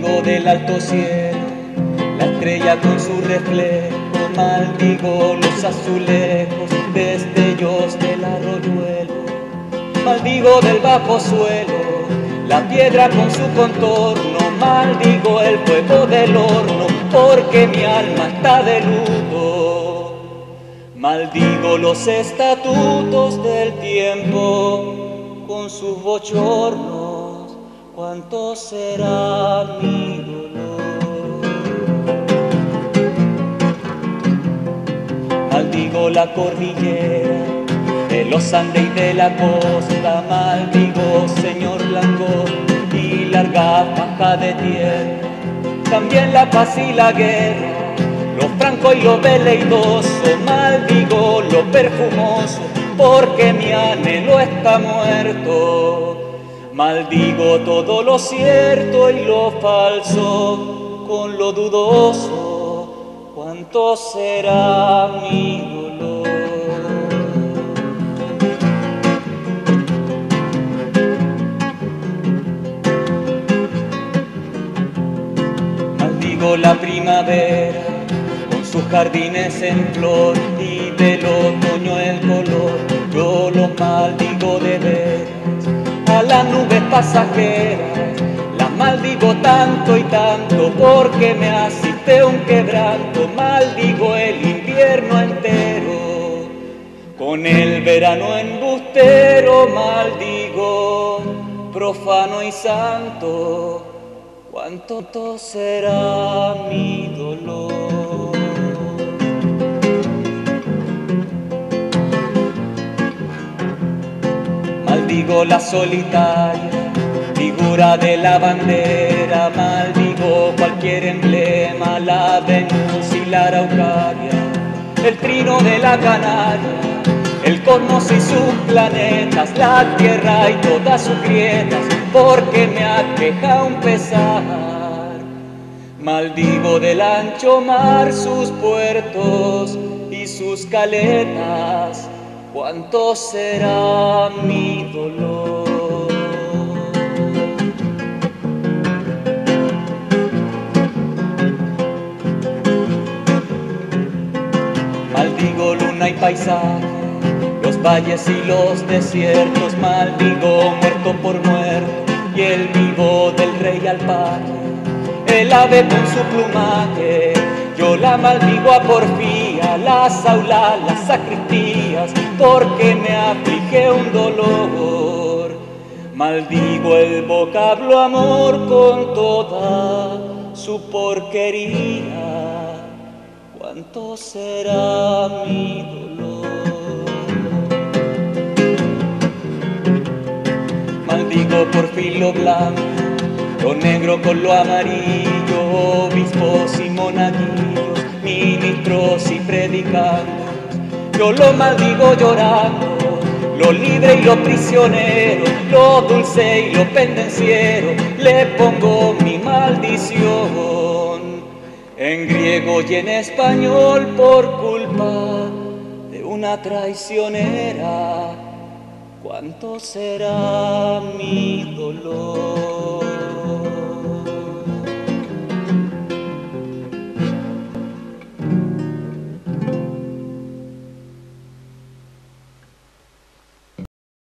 Maldigo del alto cielo, la estrella con su reflejo. Maldigo los azulejos, destellos del arroyuelo. Maldigo del bajo suelo, la piedra con su contorno. Maldigo el fuego del horno, porque mi alma está de luto. Maldigo los estatutos del tiempo con sus bochornos. ¿Cuánto será mi dolor? Maldigo la cordillera de los Andes y de la costa. Maldigo, señor langosta, y larga faja de tierra. También la paz y la guerra, lo franco y lo veleidoso. Maldigo lo perfumoso, porque mi anhelo está muerto. Maldigo todo lo cierto y lo falso con lo dudoso. ¿Cuánto será mi dolor? Maldigo la primavera con sus jardines en flor, y del otoño el color. Yo lo maldigo de veras a las nubes pasajeras. Las maldigo tanto y tanto, porque me asiste un quebranto. Maldigo el invierno entero con el verano embustero. Maldigo profano y santo. ¿Cuánto será mi dolor? Maldigo la solitaria figura de la bandera. Maldigo cualquier emblema, la Venus y la Araucaria, el trino de la Canaria, el cosmos y sus planetas, la tierra y todas sus grietas, porque me aqueja un pesar. Maldigo del ancho mar sus puertos y sus caletas. ¿Cuánto será mi dolor? Maldigo luna y paisaje, los valles y los desiertos. Maldigo muerto por muerto y el vivo del rey alpaque, el ave con su plumaje. Yo la maldigo a porfía, las aulas, las sacristías, porque me aflige un dolor. Maldigo el vocablo amor con toda su porquería. ¿Cuánto será mi dolor? Maldigo por filo blanco, lo negro con lo amarillo, obispos y monaguillos, ministros y predicandos. Yo lo maldigo llorando, lo libre y lo prisionero, lo dulce y lo pendenciero. Le pongo mi maldición en griego y en español, por culpa de una traicionera. ¿Cuánto será mi dolor?